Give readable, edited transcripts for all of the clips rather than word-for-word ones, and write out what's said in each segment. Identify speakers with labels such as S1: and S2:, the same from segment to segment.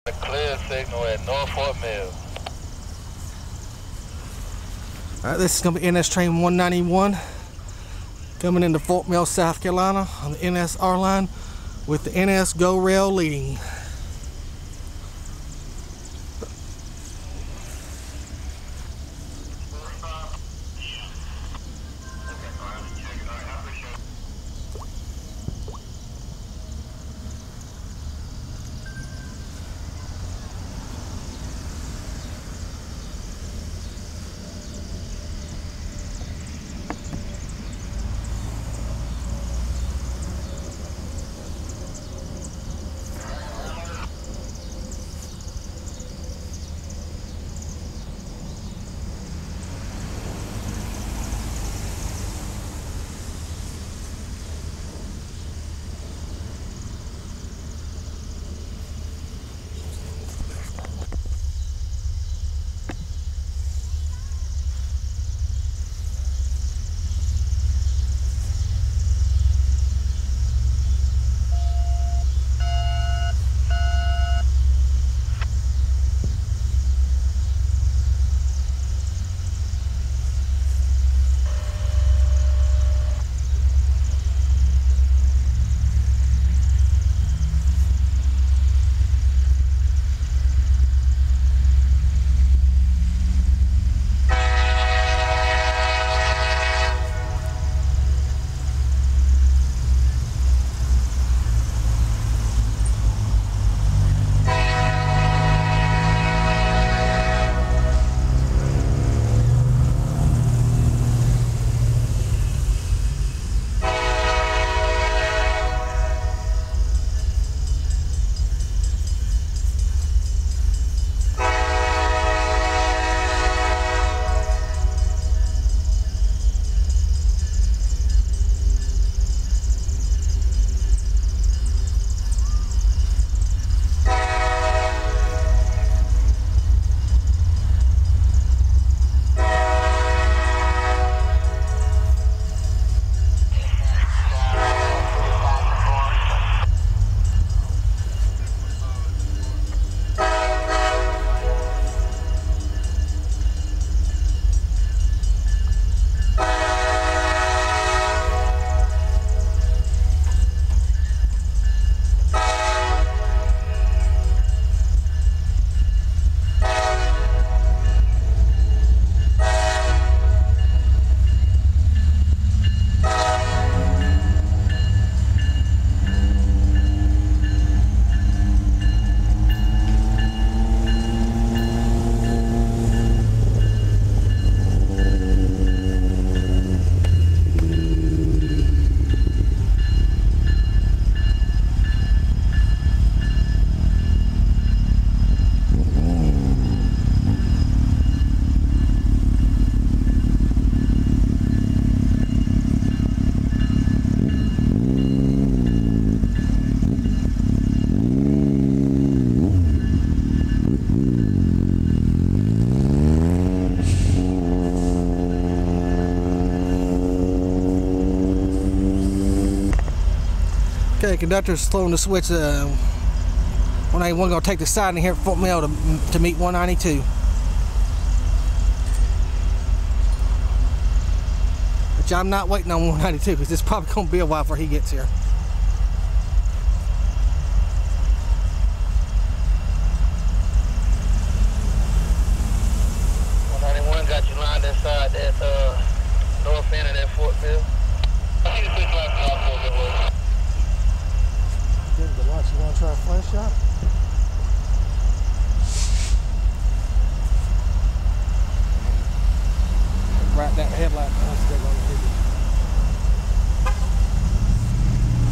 S1: A clear signal at North Fort Mill.
S2: Alright, this is going to be NS Train 191 coming into Fort Mill, South Carolina on the NSR line with the NS Go Rail leading. Okay, conductor's throwing the switch. 181 going to take the siding here at Fort Mill to meet 192. Which I'm not waiting on 192 because it's probably going to be a while before he gets here.
S1: Got you lined inside that north end of that Fort Mill. I need to fix like North Fort Mill.
S2: Good, the lights. You want to try a flash shot? Right, that headlight.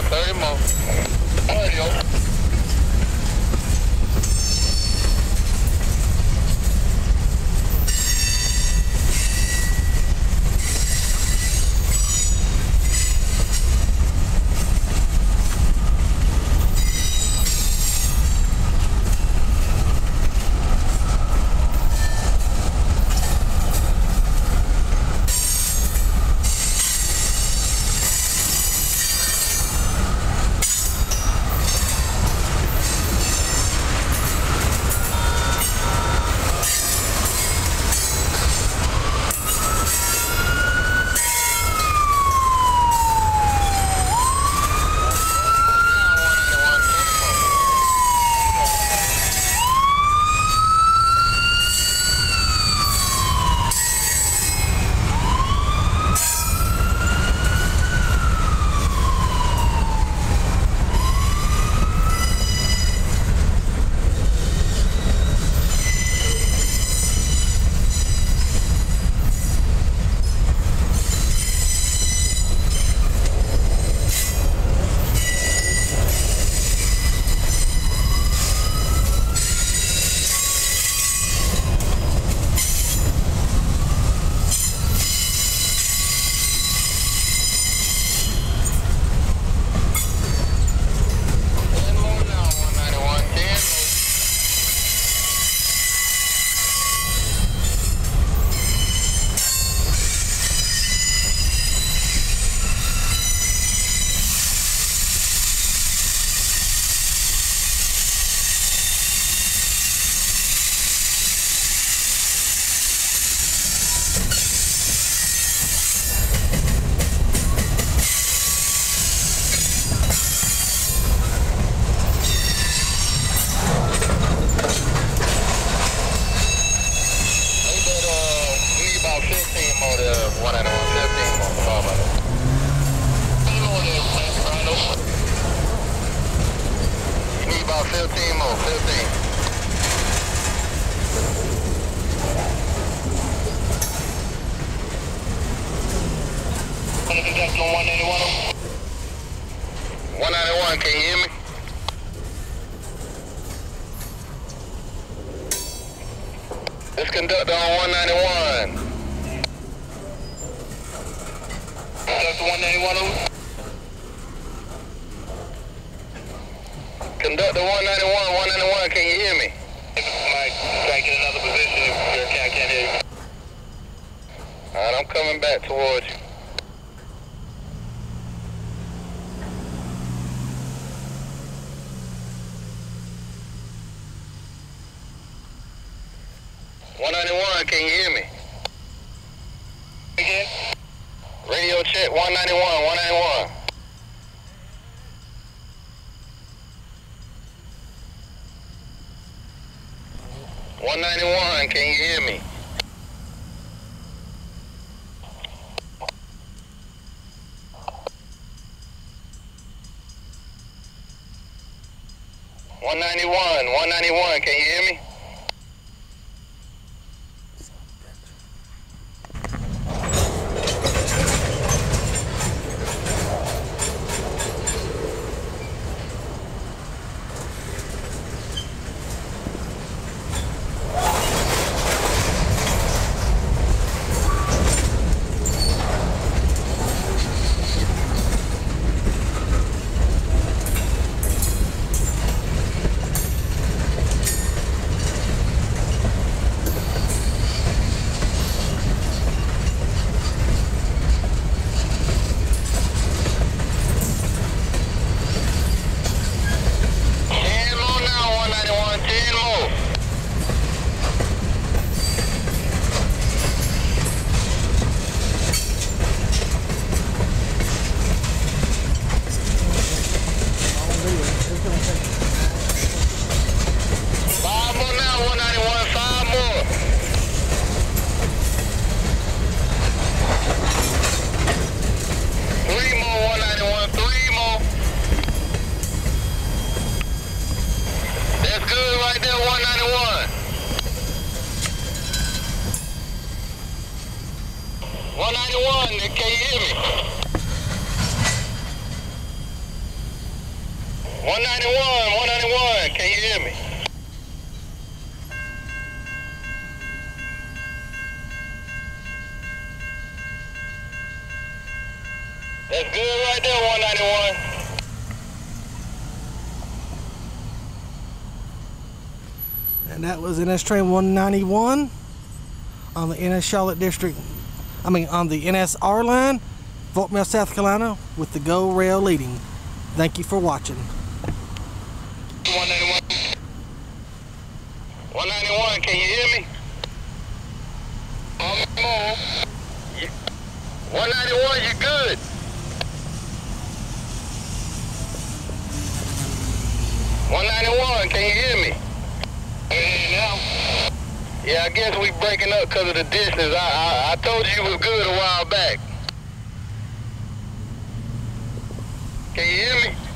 S1: 30 more. 30 over. About 15 more, 15. Contact on 191. 191, can you hear me? This conductor on 191. Conductor 191 over. Conductor 191, can you hear me? Mike, try to get another position if your cat can't hear you. Alright, I'm coming back towards you. Can you hear me? Again? Radio check 191, 191. 191, can you hear me? One 191, can you hear me? 191, can you hear me? That's good right there, 191.
S2: And that was NS Train 191 on the NS Charlotte District, on the NSR line, Fort Mill, South Carolina, with the GO rail leading. Thank you for watching.
S1: 191. 191, can you hear me? On the move. 191, you good? Can you hear me? Now? Yeah, I guess we breaking up because of the distance. I told you was good a while back. Can you hear me?